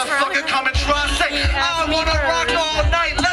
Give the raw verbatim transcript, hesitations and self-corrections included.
motherfucker come and try. Say, I wanna rock all night.